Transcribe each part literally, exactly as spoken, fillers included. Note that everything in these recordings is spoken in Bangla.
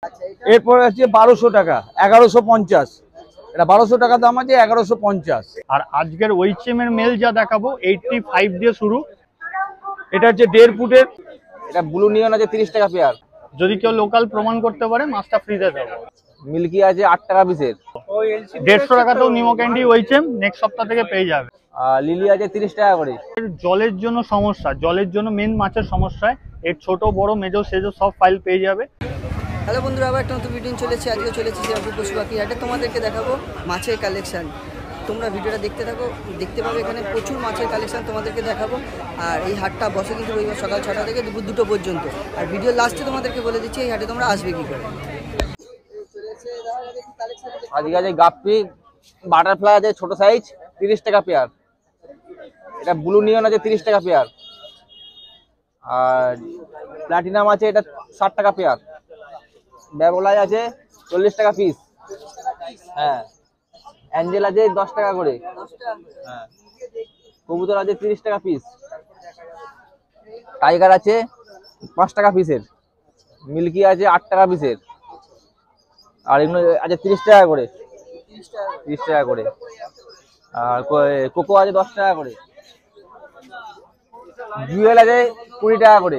এরপরে হচ্ছে বারোশো টাকা, এগারোশো পঞ্চাশ। এটা বারোশো টাকা দাম আছে, এগারোশো পঞ্চাশ। আর আজকের ওইচএম এর মেল যা দেখাবো এইটটি ফাইভ দিয়ে শুরু। এটা হচ্ছে দেড় ফুটের, এটা ব্লু নিয়ন আছে তিরিশ টাকা পেয়ার। যদি কেউ লোকাল প্রমাণ করতে পারে মাছটা ফ্রিতে দেবো। মিল্কি আছে আট টাকা পিসের, দেড়শো টাকাতেও নিমো ক্যান্ডি ওইচএম নেক্সট সপ্তাহ থেকে পেয়ে যাবে। আর লিলি আছে তিরিশ টাকা করে। জলের জন্য সমস্যা, জলের জন্য মেন মাছের সমস্যায় এর ছোট বড় মেজো সেজো সব ফাইল পেয়ে যাবে। হ্যালো বন্ধুরা, আবার একটা নতুন ভিডিও চলেছে। আজকে চলেছি শ্রীরামপুর পশু পাখি হাটে, তোমাদেরকে দেখাবো মাছের কালেকশান। তোমরা ভিডিওটা দেখতে থাকো, দেখতে পাবে এখানে প্রচুর মাছের কালেকশান তোমাদেরকে দেখাবো। আর এই হাটটা বসে কিন্তু রবিবার সকাল ছটা থেকে দুপুর দুটো পর্যন্ত। আর ভিডিও লাস্টে তোমাদেরকে বলে দিচ্ছি এই হাটে তোমরা আসবে কী করে। আজকে আছে গাপ্পি বাটারফ্লাই আছে ছোট সাইজ তিরিশ টাকা পেয়ার। এটা ব্লু নিয়ন আছে তিরিশ টাকা পেয়ার। আর প্লাটিনাম আছে এটা ষাট টাকা পেয়ার। ব্যাবলাই আছে চল্লিশ টাকা পিস। হ্যাঁ, অ্যাঞ্জেল আছে দশ টাকা করে। হ্যাঁ, কবুতর আছে তিরিশ টাকা পিস। টাইগার আছে পাঁচ টাকা পিসের। মিল্কি আছে আট টাকা পিসের। আর এগুলো আছে তিরিশ টাকা করে, তিরিশ টাকা করে। আর কোকো আছে দশ টাকা করে। জুয়েল আছে কুড়ি টাকা করে।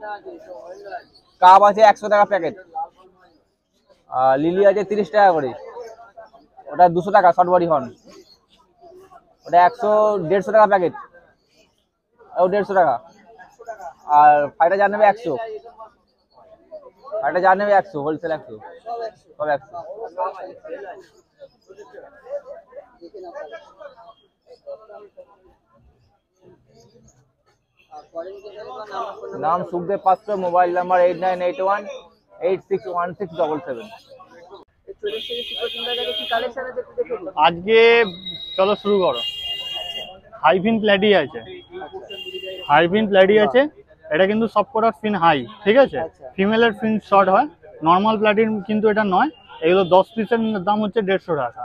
কাপ আছে একশো টাকা প্যাকেট। আর লিলি আছে তিরিশ টাকা করে। ওটা দুশো টাকা শর্ট বডি হর্ন। ওটা একশো দেড়শো টাকা প্যাকেট, ও দেড়শো টাকা। আর ফাইটার যা নেবে একশো, ফাইটার যা নেবে একশো, হোলসেল একশো, সব একশো। নাম Sukhdev Patra, mobile number eight nine eight one eight six one six double seven. আজকে চলো শুরু করো। হাইফিন প্ল্যাডি আছে, হাইফিন প্ল্যাডি আছে। এটা কিন্তু সব কটার ফিন হাই, ঠিক আছে। ফিমেলের ফিন শর্ট হয়, নর্মাল প্ল্যাডির কিন্তু এটা নয়। এগুলো দশ পিসের দাম হচ্ছে দেড়শো টাকা।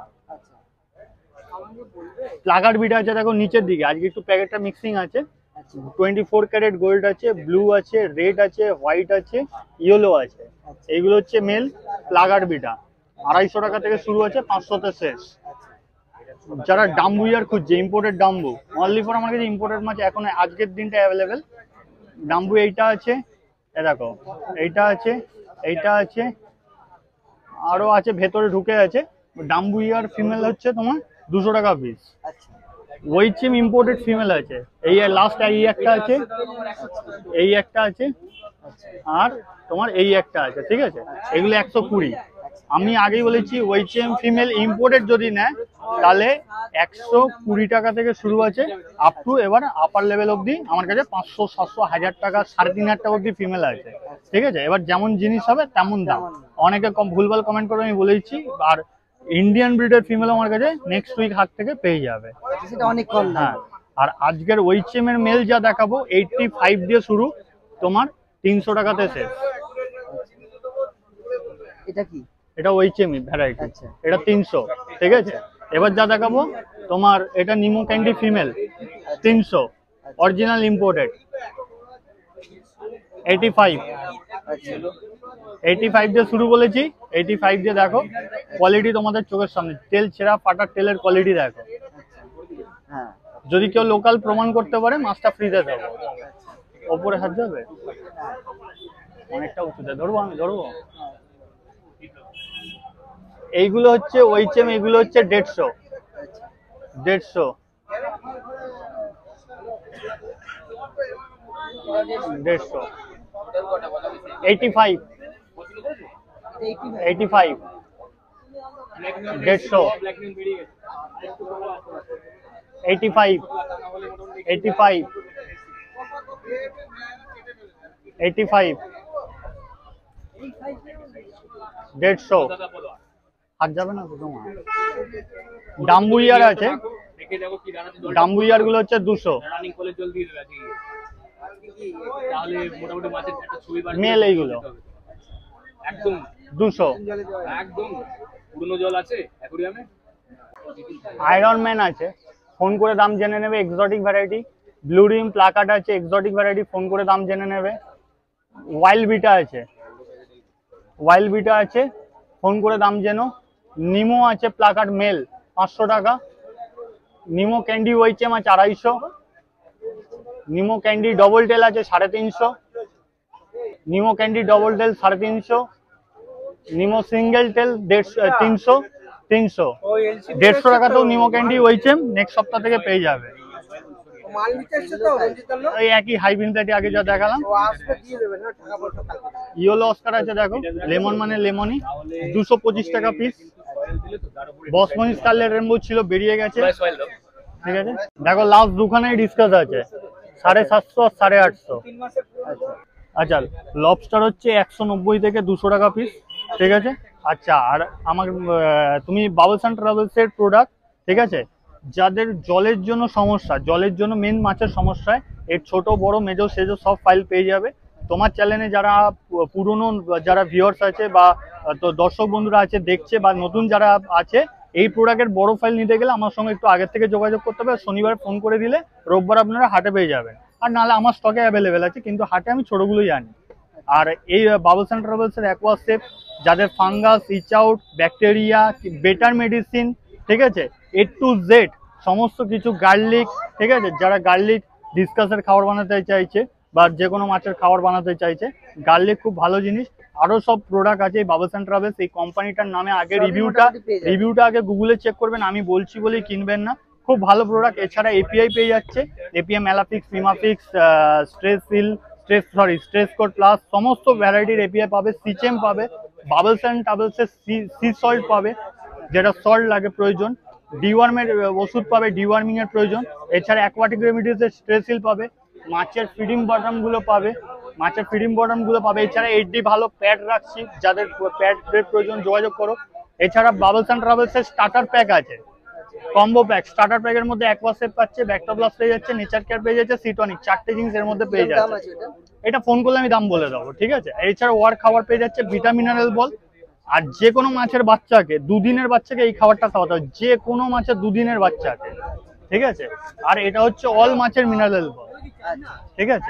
প্লাগার বিট আছে দেখো নিচের দিকে, আজকে একটু প্যাকেটটা মিক্সিং আছে। টোয়েন্টি ফোর ক্যারেট গোল্ড আছে, ব্লু আছে, রেড আছে, হোয়াইট আছে, ইয়েলো আছে। এইগুলো হচ্ছে মেল প্লাগার বিটা। আড়াইশো টাকা থেকে শুরু আছে, পাঁচশোতে শেষ। যারা ডাম্বু ইয়ার খুঁজছে, ইম্পোর্টেড ডাম্বু, অনলি ফর আমার কাছে ইম্পোর্টেড মাছ এখন আজকের দিনটা অ্যাভেলেবেল। ডাম্বু এইটা আছে, এ দেখো এইটা আছে, এইটা আছে, আরো আছে ভেতরে ঢুকে আছে। ডাম্বু ইয়ার ফিমেল হচ্ছে তোমার দুশো টাকা পিস। ওইচিম ইম্পোর্টেড ফিমেল আছে, এই লাস্ট এই একটা আছে, এই একটা আছে, আর তোমার এই একটা আছে, ঠিক আছে। এগুলো একশো কুড়ি। আমি আগেই বলেছি ওইচিম ফিমেল ইম্পোর্টেড যদি নেয় তাহলে একশো কুড়ি টাকা থেকে শুরু আছে আপ টু এবার আপার লেভেল অবধি আমার কাছে পাঁচশো সাতশো হাজার টাকা সাড়ে তিন হাজার টাকা অবধি ফিমেল আছে, ঠিক আছে। এবার যেমন জিনিস হবে তেমন দাম। অনেকে কম ভুলভাল কমেন্ট করে আমি বলে দিচ্ছি। আর ইন্ডিয়ান ব্রিডের ফিমেল আমার কাছে নেক্সট উইক হাট থেকে পেয়ে যাবে, সেটা অনেক কম। হ্যাঁ। আর আজকের ওইচএম এর মেল যা দেখাবো এইটটি ফাইভ দিয়ে শুরু, তোমার তিনশো টাকাতে শেষ। এটা কি? এটা ওইচএম ভ্যারাইটি, এটা তিনশো, ঠিক আছে। এবার যা দেখাবো তোমার এটা নিমো ক্যান্ডি ফিমেল তিনশো, original imported. Eighty five, eighty five দিয়ে শুরু বলেছি। এইটি ফাইভ দিয়ে দেখো কোয়ালিটি তোমাদের চোখের সামনে, তেল ছেঁড়া ফাটার তেলের কোয়ালিটি দেখো। যদি কেউ লোকাল প্রমাণ করতে পারে মাছটা ফ্রিতে দেবো। ওপরে হাত যাবে, অনেকটা উঁচুতে ধরবো, আমি ধরবো। এইগুলো হচ্ছে ওইচএম, এইগুলো হচ্ছে দেড়শো, দেড়শো, দেড়শো। এইটি ফাইভ, এইটি ফাইভ, দেড়শো, eighty five, eighty five, eighty five, দেড়শো। হাত যাবে না তো তোমার। ডাম্বু ইয়ার আছে, ডাম্বু ইয়ার গুলো হচ্ছে দুশো মেল, এইগুলো একদম দুশো। আয়রন ম্যান আছে, ফোন করে দাম জেনে নেবে। Exotic variety blue rim plakat আছে, এক্সোটিক ভ্যারাইটি ফোন করে দাম জেনে নেবে। ওয়াইল্ড বিটা আছে, ওয়াইল্ড বিটা আছে, ফোন করে দাম যেন। নিমো আছে প্লাকার্ড মেল পাঁচশো টাকা। নিমো ক্যান্ডি ওইচেম আছে আড়াইশো। নিমো ক্যান্ডি ডবল টেল আছে সাড়ে তিনশো। নিমো ক্যান্ডি ডবল টেল সাড়ে তিনশো। নিমো সিঙ্গেল টেল দেড়শো তিনশো তিনশো দেড়শো টাকাতেও নিমো ক্যান্ডি ওইচেম নেক্সট সপ্তাহ থেকে পেয়ে যাবে। এই একই হাইবিন প্যাটি আগে যা দেখালাম। ইয়েলো অস্কার আছে দেখো, লেমন মানে লেমনই, দুশো পঁচিশ টাকা পিস। বসমনি স্টাইলের রেনবো ছিল, বেরিয়ে গেছে, ঠিক আছে। দেখো লাস্ট দুখানে ডিসকাস আছে, সাড়ে সাতশো আর সাড়ে আটশো। আচ্ছা লবস্টার হচ্ছে একশো নব্বই থেকে দুশো টাকা পিস, ঠিক আছে। আচ্ছা আর আমার তুমি বাবলস অ্যান্ড ট্রাভেলসের প্রোডাক্ট, ঠিক আছে, যাদের জলের জন্য সমস্যা, জলের জন্য মেন মাছের সমস্যায় এর ছোট বড় মেজো সেজো সব ফাইল পেয়ে যাবে। তোমার চ্যানেলে যারা পুরনো যারা ভিউয়ার্স আছে বা তো দর্শক বন্ধুরা আছে দেখছে বা নতুন যারা আছে, এই প্রোডাক্টের বড় ফাইল নিতে গেলে আমার সঙ্গে একটু আগের থেকে যোগাযোগ করতে হবে। শনিবার ফোন করে দিলে রোববার আপনারা হাটে পেয়ে যাবেন, আর নাহলে আমার স্টকে অ্যাভেলেবেল আছে, কিন্তু হাটে আমি ছোটগুলোই আনি। আর এই বাবলস অ্যান্ড ট্রাভেলসের অ্যাকোয়াসেপ, যাদের fungus, ich out, bacteria, better medicine, ঠিক আছে, এ টু জেড সমস্ত কিছু, গার্লিক, ঠিক আছে, যারা গার্লিক ডিসকাসের খাবার বানাতে চাইছে বা যে কোনো মাছের খাবার বানাতে চাইছে, গার্লিক খুব ভালো জিনিস। আরও সব প্রোডাক্ট আছে এই বাবলস অ্যান্ড ট্রাভেলস এই কোম্পানিটার নামে। আগে রিভিউটা রিভিউটা আগে গুগলে চেক করবেন, আমি বলছি বলেই কিনবেন না, খুব ভালো প্রোডাক্ট। এছাড়া এপিআই পেয়ে যাচ্ছে, API Melafix, Primafix, stress seal, stress sorry stress coat plus সমস্ত ভ্যারাইটির এপিআই পাবে। সিচেম পাবে, বাবলস অ্যান্ড ট্রাভেলসের সি সল্ট পাবে, যেটা সল্ট লাগে প্রয়োজন। ডিওয়ার্মের ওষুধ পাবে, ডিওয়ার্মিং এর প্রয়োজন। এছাড়া অ্যাকোয়াটিক রেমিডিসের স্ট্রেস হিল পাবে, মাছের ফিডিং বটম গুলো পাবে, মাছের ফিডিং বটম গুলো পাবে। এছাড়া এইচডি ভালো প্যাড রাখছি, যাদের প্যাডের প্রয়োজন যোগাযোগ করো। এছাড়া বাবলস অ্যান্ড ট্রাভেলসের স্টার্টার প্যাক আছে, কম্বো প্যাক। স্টার্টার প্যাকের মধ্যে অ্যাকোয়াসেপ পাচ্ছে, ব্যাকটোপ্লাস পেয়ে যাচ্ছে, নেচার কেয়ার পেয়ে যাচ্ছে, সিটনিক, চারটে জিনিস এর মধ্যে পেয়ে যাচ্ছে। এটা ফোন করলে আমি দাম বলে দেবো, ঠিক আছে। এছাড়া ওয়ার খাবার পেয়ে যাচ্ছে, ভিটামিনারেল বল। আর যে কোনো মাছের বাচ্চাকে, দুদিনের বাচ্চাকে এই খাবারটা খাওয়াতে হবে, যে কোনো মাছের দুদিনের বাচ্চাকে, ঠিক আছে। আর এটা হচ্ছে অল মাছের মিনারেল বল, ঠিক আছে।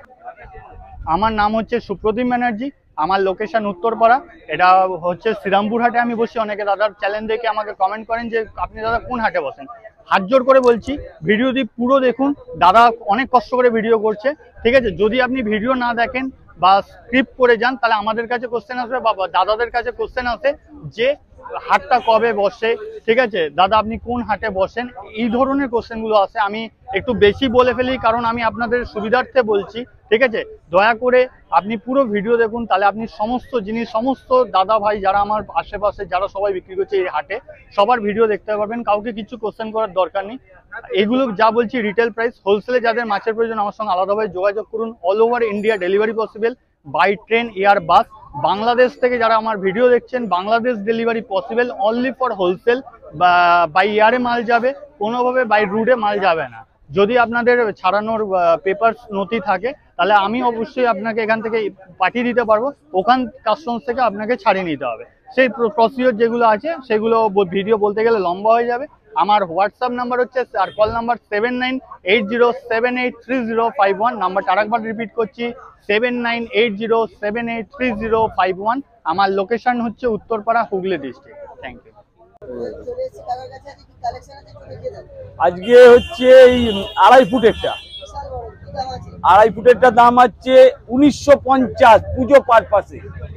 আমার নাম হচ্ছে সুপ্রদীপ ব্যানার্জি, আমার লোকেশন উত্তরপাড়া। এটা হচ্ছে শ্রীরামপুর হাটে আমি বসি। অনেকে দাদার চ্যানেল দেখে আমাকে কমেন্ট করেন যে আপনি দাদা কোন হাটে বসেন। হাত জোর করে বলছি ভিডিওটি পুরো দেখুন, দাদা অনেক কষ্ট করে ভিডিও করছে, ঠিক আছে। যদি আপনি ভিডিও না দেখেন বা স্ক্রিপ্ট করে যান, তাহলে আমাদের কাছে কোশ্চেন আসবে বা দাদাদের কাছে কোশ্চেন আসে যে হাটটা কবে বসে, ঠিক আছে, দাদা আপনি কোন হাটে বসেন, এই ধরনের কোশ্চেনগুলো আসে। আমি একটু বেশি বলে ফেলি কারণ আমি আপনাদের সুবিধার্থে বলছি, ঠিক আছে। দয়া করে আপনি পুরো ভিডিও দেখুন, তাহলে আপনি সমস্ত জিনিস, সমস্ত দাদা ভাই যারা আমার আশেপাশে যারা সবাই বিক্রি করছে এই হাটে, সবার ভিডিও দেখতে পারবেন, কাউকে কিছু কোশ্চেন করার দরকার নেই। এগুলো যা বলছি রিটেল প্রাইস। হোলসেলে যাদের মাছের প্রয়োজন আমার সঙ্গে আলাদাভাবে যোগাযোগ করুন। All over India delivery possible, by train, air, bus. Bangladesh থেকে যারা আমার ভিডিও দেখছেন, Bangladesh delivery possible only for wholesale. বা বাই এয়ারে মাল যাবে, কোনোভাবে বাই রুটে মাল যাবে না। যদি আপনাদের ছাড়ানোর পেপার নথি থাকে তাহলে আমি অবশ্যই আপনাকে এখান থেকে পাঠিয়ে দিতে পারবো, ওখান কাস্টমস থেকে আপনাকে ছাড়িয়ে নিতে হবে। সেই প্রসিডিওর যেগুলো আছে সেগুলো ভিডিও বলতে গেলে লম্বা হয়ে যাবে। আমার হোয়াটসঅ্যাপ নাম্বার হচ্ছে আর call number seven nine eight zero seven eight three zero five one. নাম্বারটা আরেকবার রিপিট করছি, seven nine eight zero seven eight three zero five one. আমার লোকেশন হচ্ছে Uttarpara, Hooghly district. Thank you. আজকে হচ্ছে এই আড়াই ফুটেরটা আড়াই ফুটেরটা দাম হচ্ছে উনিশশো পঞ্চাশ পুজো পারপাসে।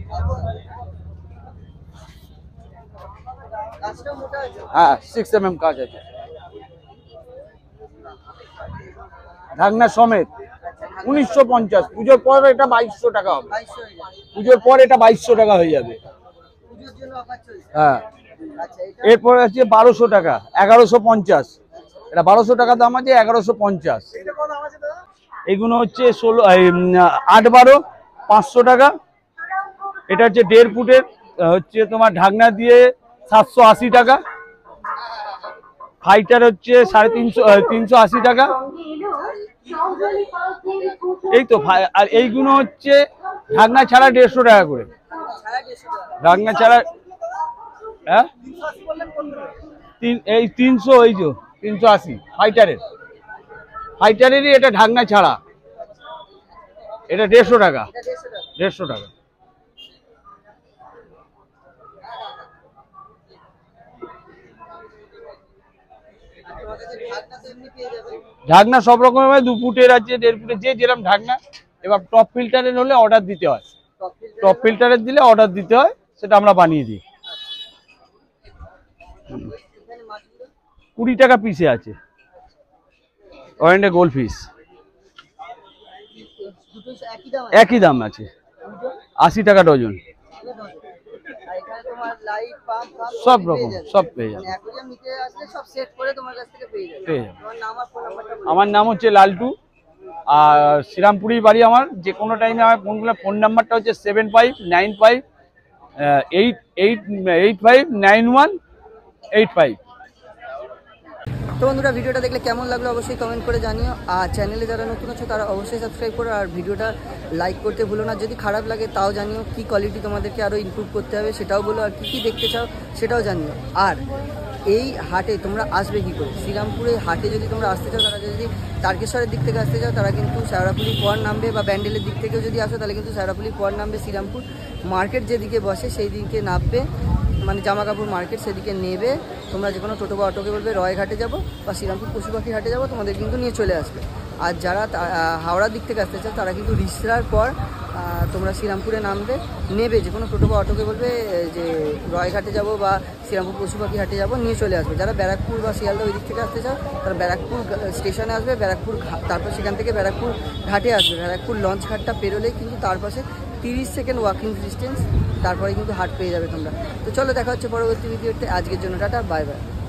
হ্যাঁ, সিক্স এম এম কাজ আছে, ঢাকনা সমেত। উনিশশো পঞ্চাশ, পুজোর পর এটা বাইশশো টাকা হবে। পুজোর পর এটা বাইশশো টাকা হয়ে যাবে। হ্যাঁ, এরপর আছে বারোশো টাকা, এগারোশো পঞ্চাশ। এটা বারোশো টাকা দাম আছে, এগারোশো পঞ্চাশ। এগুলো হচ্ছে ষোলো আট বারো পাঁচশো টাকা। এটা হচ্ছে দেড় ফুটের, হচ্ছে তোমার ঢাকনা দিয়ে সাতশো আশি টাকা। ফাইটার হচ্ছে সাড়ে তিনশো তিনশো আশি টাকা। এই তো। আর এইগুলো হচ্ছে ঢাকনা ছাড়া দেড়শো টাকা করে। ঢাকনা ছাড়া হ্যাঁ এই তিনশো, এই যে তিনশো আশি ফাইটারের ফাইটারেরই এটা ঢাকনা ছাড়া, এটা দেড়শো টাকা দেড়শো টাকা। ঢাকনা সব রকমের, দু ফুটের আছে, দেড় ফুটের, যে যেরকম ঢাকনা। এবার টপ ফিল্টারের হলে অর্ডার দিতে হয়, টপ ফিল্টারের দিলে অর্ডার দিতে হয়, সেটা আমরা বানিয়ে দিই। কুড়ি টাকা পিসে আছে ওয়ারেন্টে গোল্ড ফিশ, একই দাম আছে, আশি টাকা ডজন। সব রকম সব পেয়ে যাবে। আমার নাম হচ্ছে লালটু, আর শ্রীরামপুরি বাড়ি আমার। যে কোনো টাইমে আমার ফোন করলে, ফোন নাম্বারটা হচ্ছে seven five nine five eight eight eight five nine one eight five. তো বন্ধুরা, ভিডিওটা দেখলে কেমন লাগলো অবশ্যই কমেন্ট করে জানিও। আর চ্যানেলে যারা নতুন আছে তারা অবশ্যই সাবস্ক্রাইব করো, আর ভিডিওটা লাইক করতে ভুলো না। যদি খারাপ লাগে তাও জানিও, কি কোয়ালিটি তোমাদেরকে আরও ইমপ্রুভ করতে হবে সেটাও বলো, আর কী কী দেখতে চাও সেটাও জানিও। আর এই হাটে তোমরা আসবে কী করে, শ্রীরামপুরে হাটে যদি তোমরা আসতে চাও, তারা যদি তারকেশ্বরের দিক থেকে আসতে চাও তারা কিন্তু শেওড়াফুলি পর নামবে, বা ব্যান্ডেলের দিক থেকেও যদি আসো তাহলে কিন্তু শেওড়াফুলি পর নামবে। শ্রীরামপুর মার্কেট যেদিকে বসে সেই দিকে নামবে, মানে জামা কাপড় মার্কেট সেদিকে নেবে। তোমরা যে কোনো টোটো বা অটোকে বলবে রয়ঘাটে যাবো বা শ্রীরামপুর পশু পাখি হাটে যাবো, তোমাদের কিন্তু নিয়ে চলে আসবে। আর যারা হাওড়ার দিক থেকে আসতে চাও তারা কিন্তু রিসরার পর তোমরা শ্রীরামপুরে নামবে, নেবে যে কোনো টোটো বা অটোকে বলবে যে রয়ঘাটে যাবো বা শ্রীরামপুর পশু পাখি হাটে যাবো, নিয়ে চলে আসবে। যারা ব্যারাকপুর বা শিয়ালদা ওই দিক থেকে আসতে চাও তারা ব্যারাকপুর স্টেশনে আসবে, ব্যারাকপুর তারপর সেখান থেকে ব্যারাকপুর ঘাটে আসবে। ব্যারাকপুর লঞ্চ ঘাটটা পেরোলেই কিন্তু তার পাশে তিরিশ সেকেন্ড ওয়াকিং ডিস্টেন্স, তারপরে কিন্তু হাট পেয়ে যাবে তোমরা। তো চলো দেখা হচ্ছে পরবর্তী ভিডিওতে, আজকের জন্য টাটা, বাই বাই।